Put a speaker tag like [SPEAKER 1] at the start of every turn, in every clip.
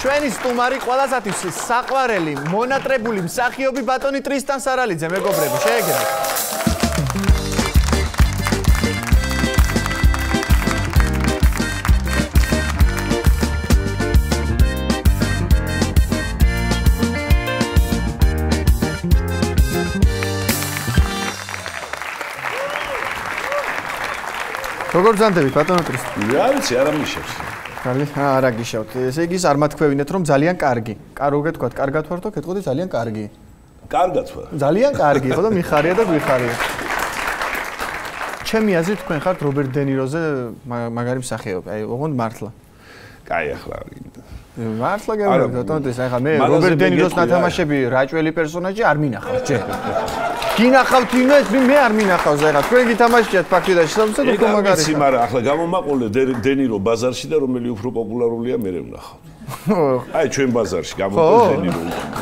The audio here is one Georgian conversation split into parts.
[SPEAKER 1] ჩვენი სტუმარი ყველასათვის საყვარელი მონატრებული მსახიობი ბატონი ტრისტან სარალიძე, მეგობრები, შეეგებათ. როგორ ბრძანდებით ბატონო ტრისტან?
[SPEAKER 2] რა ვიცი, არა მიშევს.
[SPEAKER 1] არა გიშავთ. ესე იგი არ მათქვევინეთ რომ ძალიან კარგი. კარგო გეთქვათ, კარგად ვარ თუ გეტყოდი ძალიან კარგი.
[SPEAKER 2] კარგად ვარ.
[SPEAKER 1] ძალიან კარგი, ხო და მიხარია და გვიხარია. ჩემი აზრით თქვენ ხართ რობერტ დე ნიროზე მაგარი მსახიობი. აი, ოღონდ მართლა.
[SPEAKER 2] კაი ახლა.
[SPEAKER 1] მართლა გემრიოთ ბატონო ტრისტან, ახლა მე რობერტ დე ნიროს ნათამაშები რაჭველი პერსონაჟი არ მინახავ ჯერ. გინახავთ იმას, მე არ მინახავს ახლა. თქვენ გითამაშიათ ფაქტია შესაძლოა უფრო მაგარი.
[SPEAKER 2] ეგ მაგრამ ახლა გამომაყოლე დე ნირო ბაზარში და რომელი უფრო პოპულარულია მე ვნახავ. აი ჩვენ ბაზარში გამომაყოლე დე ნირო.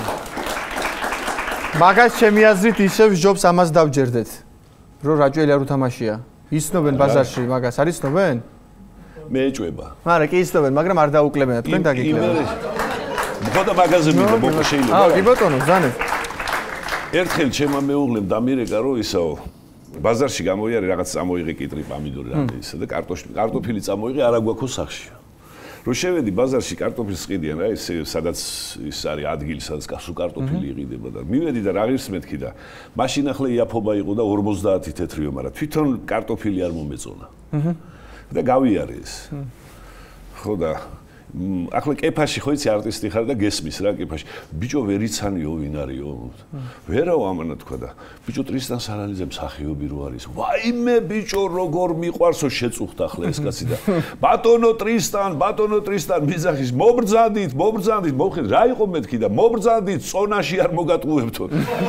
[SPEAKER 1] მაგას ჩემი აზრით ისევ ჯობს ამას დავჯერდეთ. რომ რაჭველი არ უთამაშია. იცნობენ ბაზარში მაგას, არ იცნობენ?
[SPEAKER 2] მე ეჭვება.
[SPEAKER 1] მაგრამ კი იცნობენ, მაგრამ არ დაუკლებენ, თქვენ დაგიკლებთ.
[SPEAKER 2] ხოდა მაგაზე მინდა მოყვა შეიძლება.
[SPEAKER 1] კი ბატონო, ზანეთ.
[SPEAKER 2] ერთხელ ჩემმა მეუღლემ დამირეკა რომ ისაო ბაზარში გამოიარე რაღაც წამოიღე კიტრი პამიდორი რაღაცა და კარტოფილი წამოიღე არა გვაქვს სახში. რომ შევედი ბაზარში კარტოფილს ყიდიან რა ეს სადაც ის არის ადგილი სადაც კასო კარტოფილი იყიდება და მივედი და რა ღირს მეთქი და მაშინ ახლა იაფობა იყო და 50 თეთრიო, მაგრამ თვითონ კარტოფილი არ მომეწონა. და გავიარე ეს. ხო და ახლა კეფაში ხო იცი არტისტი ხარ და გესმის რა კეფაში. ბიჭო ვერიცანიო ვინ არისო? ვერაო ამანა თქვა და ბიჭო ტრისტან სარალიძე მსახიობი რო არის. ვაიმე ბიჭო როგორ მიყვარსო შეწუხდა ახლა ეს კაცი და ბატონო ტრისტან მიზახის მობრძანდით მოხედ რა იყო მეთქი და მობრძანდით წონაში არ მოგატყუებთო.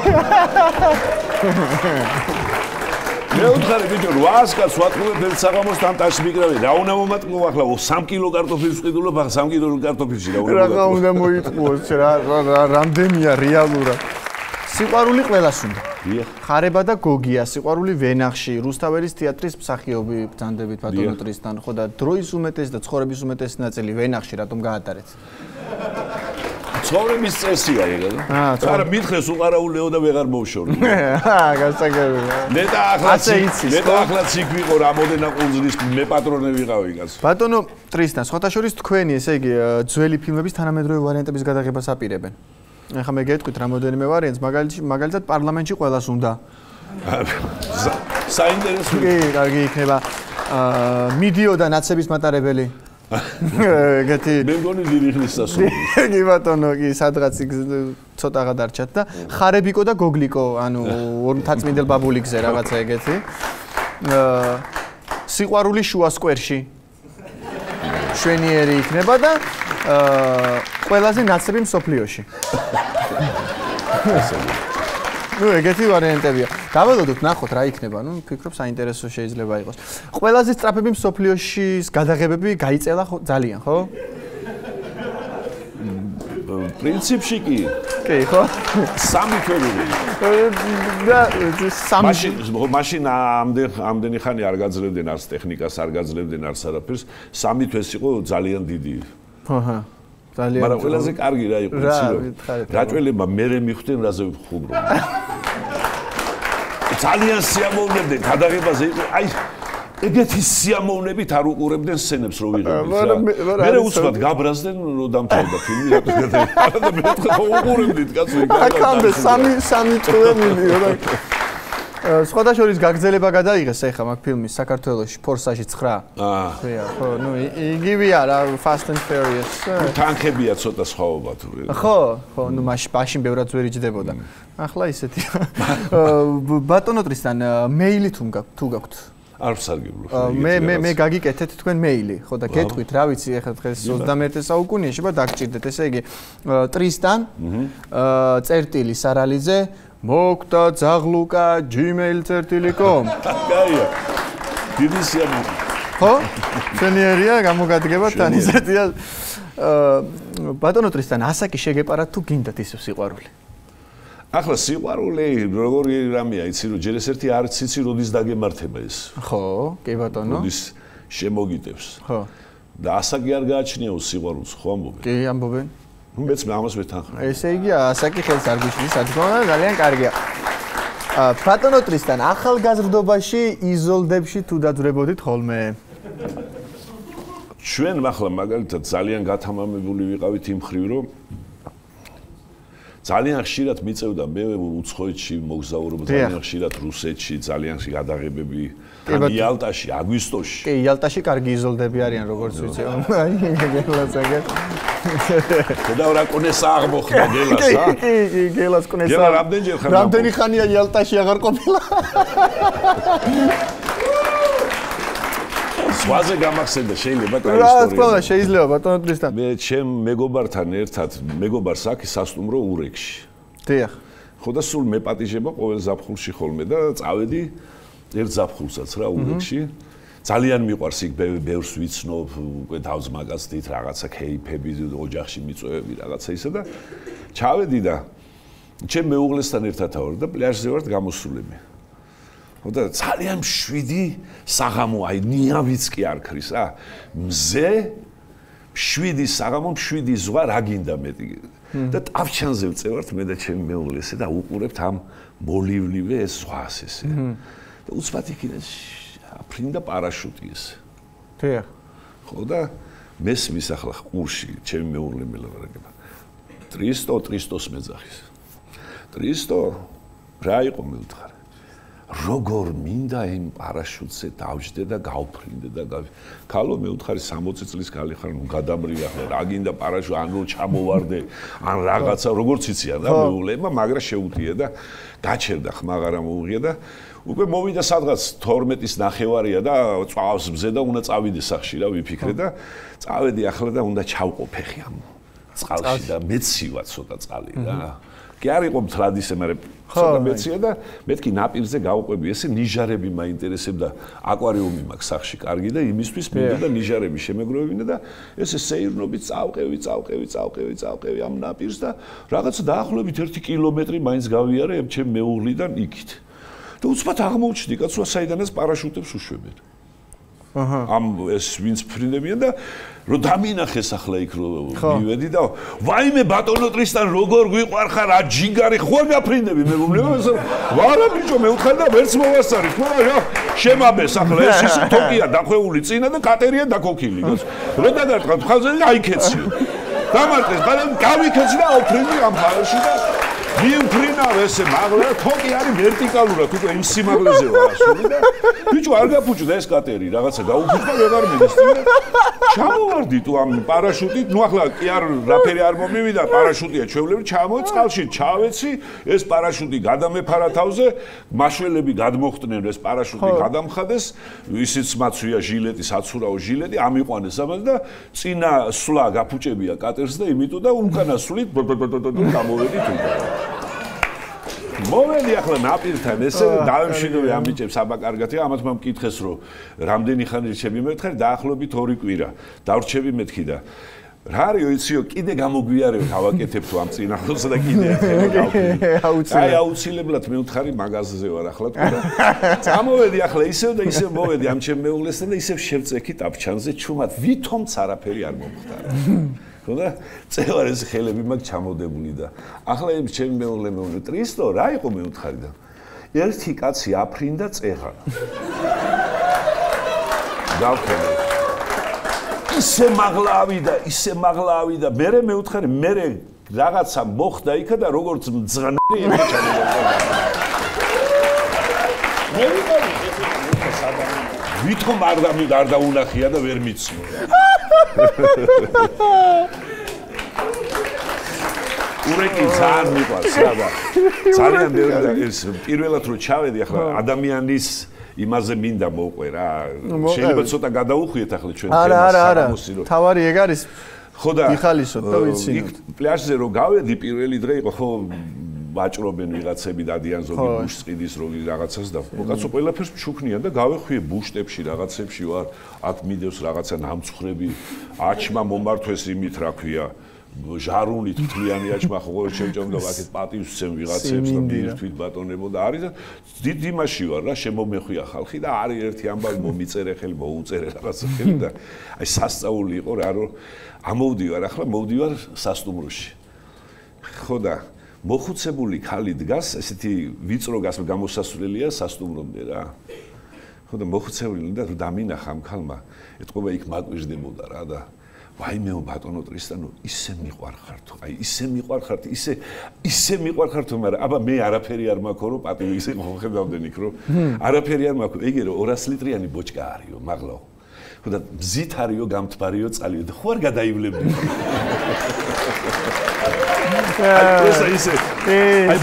[SPEAKER 2] მე უთხარი ბიჭო 800 კაცს ვატყუებ ერთ საღამოს თამტაში მიკრავი რა უნდა მომატყუო ახლა 3 კილო კარტოფილს ვყიდულობ ახლა 3 კილო კარტოფილში
[SPEAKER 1] რა უნდა მოიტყუოს რა რამდენია რეალურად სიყვარული ყველას უნდა ხარება და გოგია სიყვარული ვენახში რუსთაველის თეატრის მსახიობი ბრძანდებით ბატონო ტრისტან ხო და დროის უმეტეს და ცხოვრების უმეტეს ნაწილი ვენახში რატომ გაატარეთ
[SPEAKER 2] ცხოვრების წესია ეგ და არა მითხეს უყარაულეო და ვეღარ მოვშორი
[SPEAKER 1] გასაგებია
[SPEAKER 2] ნეტა ახლა ციკ ვიყო რამოდენა ყურძნის მე პატრონე ვიყავი კაცო
[SPEAKER 1] ბატონო ტრისტან სხვათა შორის თქვენი ესე იგი ძველი ფილმების თანამედროვე ვარიანტების გადაღებას აპირებენ ახლა მე გეტყვით რამოდენიმე ვარიანტს მაგალითად პარლამენტში ყველას უნდა
[SPEAKER 2] საინტერესო
[SPEAKER 1] კარგი იქნება მიდიოდა ნაცების მატარებელი ეგეთი
[SPEAKER 2] მე მგონი დიდი ხნის სასწაული
[SPEAKER 1] კი ბატონო კი სადღაც ცოტაღა დარჩათ და ხარებიკო და გოგლიკო ანუ თაწმინდელ ბაბულიკზე რაღაცა ეგეთი სიყვარული შუა სკვერში შვენიერი იქნება და ყველაზე ნაცები მსოფლიოში ну ეგეთი ვარიანტებია. დაველოდოთ, ნახოთ რა იქნება. ну ფიქრობ საინტერესო შეიძლება იყოს. ყველაზე სწრაფები მსოფლიოში გადაღებები გაიწელა ძალიან, ხო?
[SPEAKER 2] პრინციპში კი.
[SPEAKER 1] კი, ხო?
[SPEAKER 2] სამი თვეები.
[SPEAKER 1] და სამი
[SPEAKER 2] მაშინ ამდენი ხანი არ გაძლევდნენ არც ტექნიკას, არ გაძლევდნენ არც არაფერს. სამი თვეს იყო ძალიან დიდი.
[SPEAKER 1] აჰა. ძალიან
[SPEAKER 2] მაგრამ ყველაზე კარგი რა იყო იცი რომ რაჭველებმა მერე მიხვდნენ რაზე ვხუბრო ძალიან სიამოვნებდნენ გადაღებაზე იყო აი ეგეთი სიამოვნებით არ უყურებდნენ სცენებს რო ვიღებდნენ მერე უცბად გაბრაზდნენ რომ დამთავრდა ფილმი რატო გადაიღო და მე უყურებდით კაცო
[SPEAKER 1] აქამდე სამი თვე მივიდა სხვათა შორის გაგრძელება გადაიღეს ახლა მაგ ფილმის საქართველოში ფორსაჟი 9 ხია ხო ნუ იგივეა რა Fast and Furious
[SPEAKER 2] თანქებია ცოტა სხვაობა თუ
[SPEAKER 1] ხო ნუ მაშინ ბევრად ვერ იჯდებოდა ახლა ისეთია ბატონო ტრისტან მეილი თუ გაქვთ
[SPEAKER 2] არ ვსარგებლობ
[SPEAKER 1] მე გაგიკეთეთ თქვენ მეილი ხო და გეტყვით რა ვიცი ახლა დღეს 21 საუკუნეში და დაგჭირდეთ ესე იგი ტრისტან წერტილი სარალიძე მოკდა ძაღლუკა gmail.com
[SPEAKER 2] კაია დიდი სიამოვნებაა
[SPEAKER 1] ხო შენიერია გამოგადგება თან ისეთია ბატონო ტრისტან ასაკი შეგეპარათ თუ გინდათ ისევ სიყვარული
[SPEAKER 2] ახლა სიყვარული როგორი რამეა იცი რომ ჯერ ერთი არც იცი როდის დაგემართება ეს
[SPEAKER 1] ხო კი ბატონო
[SPEAKER 2] როდის შემოგიტევს
[SPEAKER 1] ხო
[SPEAKER 2] და ასაკი არ გააჩნიაო სიყვარულს ხო ამბობენ
[SPEAKER 1] კი ამბობენ
[SPEAKER 2] მეც ამას ვეთანხმები.
[SPEAKER 1] ესე იგი ასაკი ხელს არ გვიშლის, სათქმა ძალიან კარგია. ბატონო ტრისტან, ახალგაზრდობაში იზოლდებში თუ დაძვრებოდით ხოლმე?
[SPEAKER 2] ჩვენ ახლა მაგალითად ძალიან გათამამებული ვიყავით იმ ხრივ, რომ ძალიან ხშირად მიწევდა მე უცხოეთში მოგზაურობა, ძალიან ხშირად რუსეთში, ძალიან გადაღებები იალტაში, აგვისტოში.
[SPEAKER 1] კი, იალტაში კარგი იზოლდები არიან, როგორც ვიცი. აი, გელას აგერ.
[SPEAKER 2] და რა კონესა აღმოხდა გელას, ა?
[SPEAKER 1] კი, გელას კონესა.
[SPEAKER 2] გელა რამდენჯერ ხარ?
[SPEAKER 1] რამდენი ხანია იალტაში აღარ ყოფილა?
[SPEAKER 2] ზღვაზე გამახსენდა შეიძლება კაი
[SPEAKER 1] ისტორია. რა თქმა უნდა, შეიძლება ბატონო ტრისტან.
[SPEAKER 2] მე ჩემ მეგობართან ერთად, მეგობარს აქ სასტუმრო ურეკში.
[SPEAKER 1] დიახ.
[SPEAKER 2] ხო და სულ მეპატიჟება ყოველ ზაფხულში ხოლმე და წავედი ერთ ზაფხულსაც რა ურეკში. ძალიან მიყვარს იქ ბევრს ვიცნობ, უკვე თავს მაგაცდით რაღაცა кейფები, ოჯახში მიწვევები რაღაცა ისა და ჩავედი და ჩემ მეუღლესთან ერთად ვარ და პლაჟზე ვარ გამოსულები. და ძალიან მშვიდი საღამო, აი ნიავიც კი არ ქრის რა. მზე მშვიდი საღამო, მშვიდი ზღვა რა გინდა მეტი. და ტავჩანზე ვწევართ მე და ჩემი მეუღლე ესე და უყურებთ ამ მოლივლივე ეს ზღვას ესე. და უცბად იქიდან აფრინდა პარაშუტი ესე.
[SPEAKER 1] დიახ.
[SPEAKER 2] ხო და მესმის ახლა ყურში ჩემი მეუღლე მელაპარაკება. ტრისტოს მეძახის. ტრისტო რა იყო მევთხარ? როგორ მინდა იმ პარაშუტზე დავждე და გავფრინდე და ქალო მეუთხარი 60 წლის ქალი ხარ, ნუ გადამრივი ახლა რა გინდა პარაშუტი ან რო ჩამოვარდე ან რაღაცა როგორც იციან და მეუღლემა მაგრა შეუტია და გაჩერდა ხმაღარა მოუღია და უკვე მოვიდა სადღაც 12-ის ნახევარია და წვავს მზე და უნდა წავიდე სახში რა ვიფიქრე და წავედი ახლა და უნდა ჩავყო ფეხი ამ წყალში და მეცივა ცოტა წყალი რა. კი არ იყო მთლად ისე, მაგრამ ცოტა მეცია და მეთქი ნაპირზე გავყვები, ესე ნიჟარები მაინტერესებდა, აკვარიუმი მაქვს სახში კარგი და იმისთვის მინდა და ნიჟარები შემეგროვებინა და ესე სეირნობით წავყევი ამ ნაპირს და რაღაცა დაახლოებით 1 კილომეტრი მაინც გავიარე ჩემ მეუღლიდან იქით. და უცბად აღმოჩნდი კაცო საიდანაც პარაშუტებს უშვებენ. ამ ეს ვინც ფრინდებიან და რომ დამინახეს ახლა იქ რომ მივედი და ვაიმე ბატონო ტრისტან როგორ გვიყვარხარ რა ჯინგარი ხოლმე აფრინდები მე მომლებს ვარა ბიჭო მე უთხარ და ვერც მოვასწარი ხო რა შემაბეს ახლა ეს ის თოკია დახვეული წინა და კატერია დაქოქილი რო დაგარტყა ხალხზე აიქეციო დამარტეს მაგრამ გავიქეცი და აფრინდი ამ ხალხში და მიუფრინავ ესე მაღლა თოკი არის ვერტიკალურად უკვე იმ სიმაღლეზე ვარ ასული და ბიჭო არ გაფუჭდა ეს კატერი რაღაცა გაუფუჭდა ვეღარ მიდის და ჩამოვარდი თუ ამ პარაშუტით ნუ ახლა კი არ რაფერი არ მომივიდა პარაშუტია ჩვეულები ჩამოვედი წყალში ჩავეცი ეს პარაშუტი გადამეფარა თავზე მაშველები გადმოხდნენ ეს პარაშუტი გადამხადეს ისიც მაცვია ჟილეტი საცურაო ჟილეტი ამიყვანეს ამას და წინა სვლა გაფუჭებია კატერს და იმიტო და უკანა სვლით გამოვედი თუ მოვედი ახლა ნაპირთან ესე დავემშვიდობი ამ ბიჭებს აბა კარგათია ამათ მომ მკითხეს რომ რამდენი ხანი რჩები მეთქარი დაახლოებით 2 კვირა დავრჩები მეთქი და რა არისო იციო კიდე გამოგვიარებ გავაკეთებ თუ ამ წინააღმდეგს და კიდე აი აუცილებლად მევთხარი მაღაზიაზე ვარ ახლა თუ და წამოვედი ახლა ისევ და ისევ მოვედი ამ ჩემ მეუღლესთან და ისევ შევწექი ტაფჩანზე ჩუმად ვითომც არაფერი არ მომხდარა ხოდა წევარ ეს ხელები მაგ ჩამოდებული და ახლა იმ ჩემი მეუღლე ტრისტო რა იყო მეუთხარი და ერთი კაცი აფრინდა წეღან გავქენე ისე მაღლავი და მე მეუთხარი მე რაღაცა მოხდა იქა და როგორც მძღნარი ერთი ჩამოვიდა მე ვიყავი ვითომ არ დაუნახია და ვერ მიცნო ურეკი ძალიან მიყვარს რა და ძალიან ბევრი ეს პირველად რო ჩავედი ახლა ადამიანის იმაზე მინდა მოყვე რა შეიძლება ცოტა გადაუხვიეთ ახლა ჩვენ
[SPEAKER 1] თემას თავარი ეგ არის
[SPEAKER 2] ხო და
[SPEAKER 1] იხალისოთ და ვიცი
[SPEAKER 2] იქ პლაჟზე რო გავედი პირველი დღე იყო ხო ვაჭრობენ ვიღაცები დადიან ზოგი ბუშტყიდის როგი რაღაცას და კაცო ყველაფერს ჩუქნიან და გავეხვიე ბუშტებში რაღაცებში ვარ აქ მიდევს რაღაცა ნამცხრები აჩმა მომართვეს იმით რა ქვია ჟარუნით მთლიანი აჭმა ხო შემჭამდა ვაკეთ პატივს წემ ვიღაცებს და მიირთვით ბატონებოდა არის და დიდ იმაში ვარ რა შემომეხვია ხალხი და არის ერთი ამბავი მომიწერე ხელი მოუწერე რაღაცა ხელი და აი სასწაული იყო რა რომ ამოვდივარ ახლა მოვდივარ სასტუმროში ხო და მოხუცებული ქალი დგას ესეთი ვიწრო გამოსასვლელია სასტუმრომდე რა ხო და მოხუცებული და რომ დამინახა ამ ქალმა ეთყობა იქ მაკვირდებოდა რა და ვაიმეო ბატონო ტრისტანო ისე მიყვარხართო აი ისე მიყვარხართ ისე მიყვარხართო მაგრამ აბა მე არაფერი არ მაქვს რომ პატივი ისე ხედავდნენ იქ რომ არაფერი არ მაქვს ეგე რომ 200 ლიტრიანი ბოჭკა არისო მაღლაო ხო და მზით არისო გამთბარიო წალიო და ხო არ გადაივლებდი აი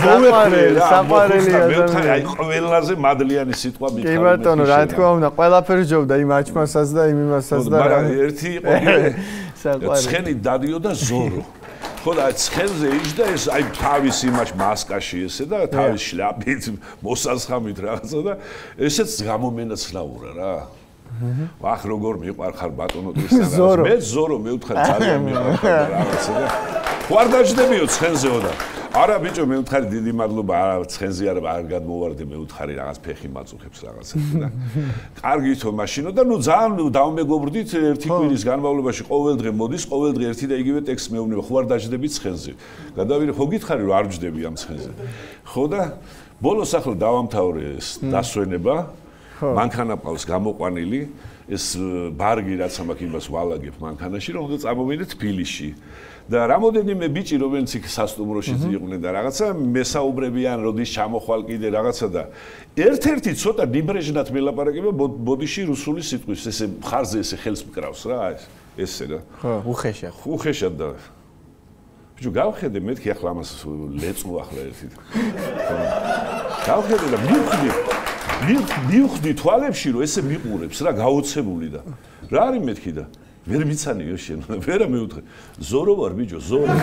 [SPEAKER 2] ყველაზე მადლიანი სიტყვა მითხარი.
[SPEAKER 1] კი ბატონო, რა თქმა უნდა, ყველაფერი ჯობდა იმ აჩმასაც და იმ იმასაც და
[SPEAKER 2] მაგრამ ერთი იყო ცხენი დადიოდა ზორო. ხო და ცხენზე იჯდა ეს აი თავის იმაში მასკაში ესე და თავის შლაპით მოსასხამით რაღაცა და ესეც გამომენაცლაურა რა. ვახ როგორ მიყვარხარ ბატონო ტრისტანს მე ზორო მეუთხარ ძალიან მიყვარხარ რაღაცა და ვარ დაждებიო ცხენზეო და არა ბიჭო მეუთხარი დიდი მადლობა არა ცხენზე არ გადმოვარდე მეუთხარი რაღაც ფეხი მაწუხებს რაღაცა და კარგითო მაშინო და ნუ ძალიან დავმეგობრდით ერთი კვირის განმავლობაში ყოველდღე მოდის ყოველდღე ერთი და იგივე ტექსტს მეუბნება ხო არ დაждები ცხენზე გადავირი ხო გითხარი რომ არ ჯდები ამ ცხენზე ხო და ბოლოს ახლა დავამთავრე ეს დასვენება მანქანა ყავს გამოყვანილი ეს ბარგი რაც ამაკ იმას ვალაგებ მანქანაში რომ უნდა წამოვიდე თბილისში და რამოდენიმე ბიჭი რომელიც იქ სასტუმროში იყვნენ და რაღაცა მესაუბრებიან როდის ჩამოხვალ კიდე რაღაცა და ერთ-ერთი ცოტა ნიბრეჟნად მელაპარაკება ბოდიში რუსული სიტყვის ესე მხარზე ესე ხელს მკრავს რა ესე რა
[SPEAKER 1] ხო
[SPEAKER 2] უხეშად და ბიჭო გავხედე მეთქი ახლა ამას ლეწმო ახლა ერთი გავხედე და მივხვდი თვალებში რომ ესე მიყურებს რა გაოცებული და რა არის მეთქი და ვერ მიცანიო შენ ვერა მეუთხე ზორო ვარ ბიჭო ზორო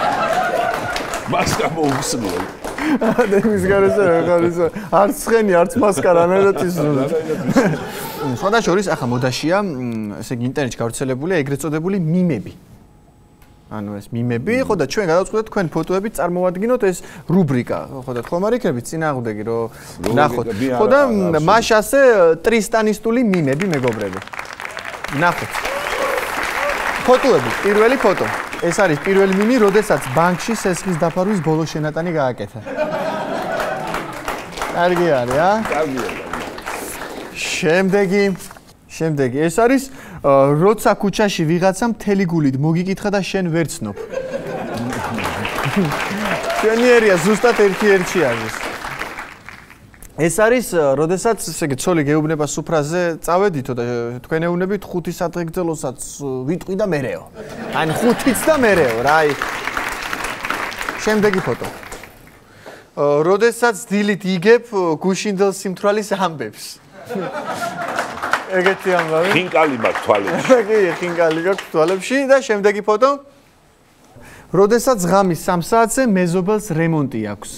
[SPEAKER 2] მასკა მოუსმო
[SPEAKER 1] დემის გარესა ხარისა არც ცხენი არც მასკა რანაირად ისრული სხვადასხვა შორის ახლა მოდაშია ესე იგი ინტერნეტში გავრცელებულია ეგრეთ წოდებული მიმები ანუ ეს მიმები ხო და ჩვენ გადავწყვეტეთ თქვენ ფოტოებით წარმოვადგინოთ ეს რუბრიკა ხო და თქმა არ იქნებით წინააღმდეგი რომ ნახოთ ხო და მაშასე ტრისტანისტული მიმები მეგობრები ნახოთ ფოტოები პირველი ფოტო ეს არის პირველი მიმი როდესაც ბანკში სესხის დაფარვის ბოლო შენატანი გააკეთა კარგი არის
[SPEAKER 2] კარგია
[SPEAKER 1] შემდეგი ეს არის როცა ქუჩაში ვიღაცა მთელი გულით მოგიკითხა და შენ ვერ ცნობ შენიერია ზუსტად ერთი არის ეს არის როდესაც ესე იგი ცოლი გეუბნება სუფრაზე წავედითო და თქვენ ეუბნებით 5 სადღეგრძელოსაც ვიტყვი და მერეო ან 5-იც და მერეო რა აი შემდეგი ფოტო როდესაც დილით იგებ გუშინდელ სიმთვრალის ამბებს ეგეთი ამბავი
[SPEAKER 2] ხინკალი მაქვს თვალებში
[SPEAKER 1] კი ხინკალი გაქვს თვალებში და შემდეგი ფოტო როდესაც ღამის 3 საათზე მეზობელს რემონტი აქვს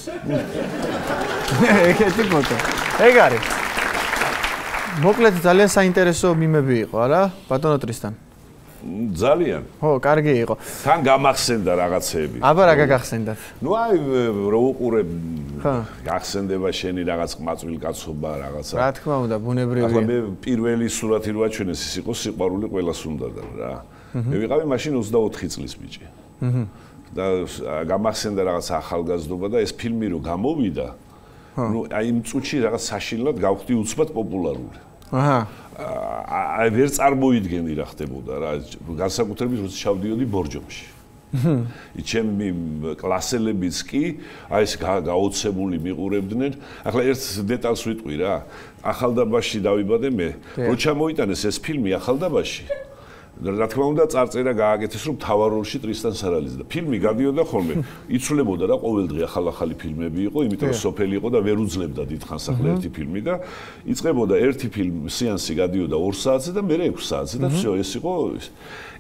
[SPEAKER 1] ეგეთი ფოტო ეგ არის მოკლედ ძალიან საინტერესო მიმები იყო არა ბატონო ტრისტან
[SPEAKER 2] ძალიან
[SPEAKER 1] ხო კარგი იყო
[SPEAKER 2] თან გამახსენდა რაღაცეები
[SPEAKER 1] აბა რა გაგახსენდათ
[SPEAKER 2] ნუ აი რო უყურებ გახსენდება შენი რაღაც ყმაწვილ კაცობა რაღაცა
[SPEAKER 1] რა თქმა უნდა ბუნებრივია
[SPEAKER 2] ახლა მე პირველი სურათი რო აჩვენეს ის იყო სიყვარული ყველას უნდა და რა მე ვიყავი მაშინ 24 წლის ბიჭი და გამახსენდა რაღაც ახალგაზრდობა და ეს ფილმი რო გამოვიდა ნუ აი იმ წუთში რაღაც საშინლად გავხდი უცბად პოპულარული აჰა აი ვერ წარმოიდგენი რა ხდებოდა რა განსაკუთრებით როცა ჩავდიოდი ბორჯომში ჩემი კლასელებიც კი აი ეს გაოცებული მიყურებდნენ ახლა ერთ დეტალს ვიტყვი რა ახალდაბაში დავიბადე მე რო ჩამოიტანეს ეს ფილმი ახალდაბაში რა თქმა უნდა წარწერა გააკეთეს რომ თავარ როლში ტრისტან სარალიძე და ფილმი გადიოდა ხოლმე იცვლებოდა რა ყოველდღე ახალ-ახალი ფილმები იყო იმიტომ რომ სოფელი იყო და ვერ უძლებდა დიდხანს ახლა ერთი ფილმი და იწყებოდა ერთი ფილმი სეანსი გადიოდა 2 საათზე და მერე 6 საათზე და всё ეს იყო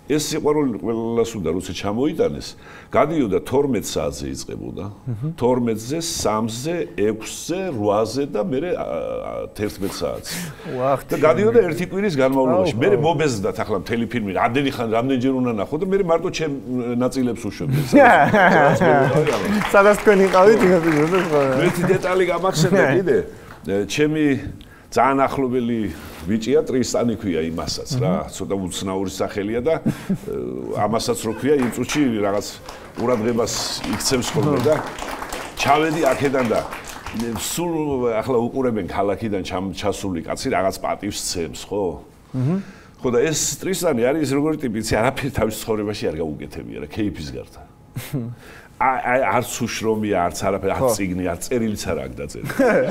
[SPEAKER 2] ეს სიყვარული ყველას უნდა როცა ჩამოიტანეს, გადიოდა 12 საათზე იწყებოდა. 12-ზე, 3-ზე, 6-ზე, 8-ზე და მე 11 საათზე. და გადიოდა ერთი კვირის განმავლობაში. მე მობეზდათ ახლა მთელი ფილმი, რამდენჯერ უნდა ნახო და მე მარტო ჩემ ნაწილებს უშვებდი.
[SPEAKER 1] სადაც თქვენი ყავით იგებინა ხო?
[SPEAKER 2] ერთი დეტალი გამახსენდა კიდე. ჩემი ძალიან ახლობელი ბიჭია ტრისტანი ქვია იმასაც რა, ცოტა უცნაური სახელია და ამასაც რო ქვია იმ წუთში რაღაც ყურადღებას იქცევს ხოლმე და ჩავედი აქედან და სულ ახლა უყურებენ ქალაქიდან ჩასული კაცი რაღაც პატივს ცემს, ხო? ხო და ეს ტრისტანი არის როგორი ტიპი, იცი, არაფერი თავის ცხოვრებაში არ გაუკეთებია რა, კეიფის გარდა. არც უშრომია, არც არაფერი, არც წიგნი, არც წერილიც არ აქვს დაწერილი.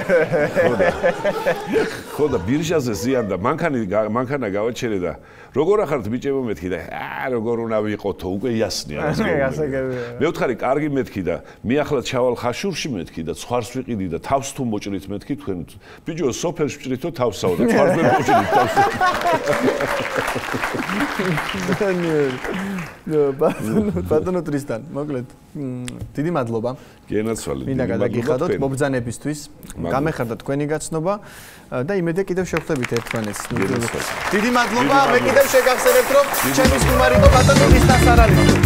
[SPEAKER 2] ხო და ბირჟაზე ზიანდა, მანქანა გავაჩერე და როგორ ახართ ბიჭებო მეთქი და როგორ უნდა ვიყოთო, უკვე იასნია რა. მე ვთხარი, კარგი მეთქი და მე ახლა ჩავალ ხაშურში მეთქი და ცხარს ვიყიდი და თავს თუ მოჭრით მეთქი თქვენ. ბიჭო, სოფელში ვჭრითო თავსაო და ცხარს ვერ მოჭრით თავს.
[SPEAKER 1] ბატონო ტრისტან, მოკლედ. დიდი მადლობა.
[SPEAKER 2] გენაცვალე.
[SPEAKER 1] მინდა გადაგიხადოთ მობრძანებისთვის. გამეხარდა თქვენი გაცნობა და იმედია კიდევ შევხვდებით ერთმანეთს. დიდი მადლობა. მე კიდევ შეგახსენებთ რომ ჩემი სტუმარი იყო ბატონო ტრისტან სარალი.